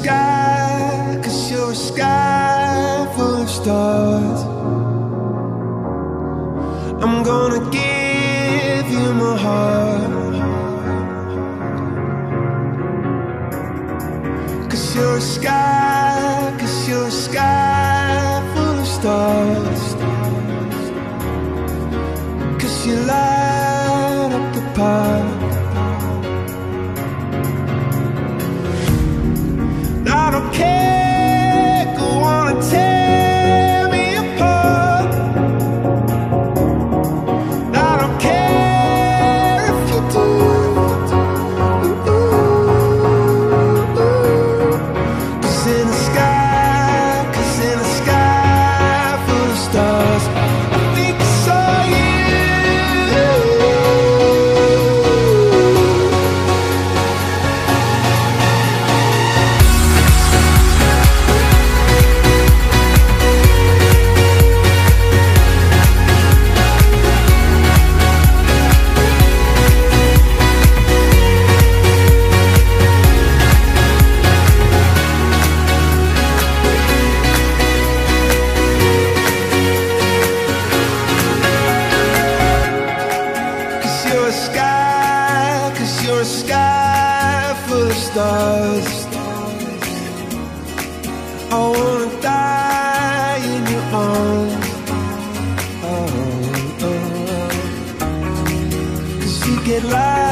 sky, 'cause you're a sky full of stars. I'm gonna give you my heart, 'cause you're a sky, 'cause you're a sky full of stars. 'Cause you light up the park. I don't care, go on and tear me apart. I don't care if you do. Cause in the sky, 'cause in the sky full of stars, I think I saw you. You're a sky full of stars. I wanna die in your arms. Oh, oh, oh. 'Cause you get light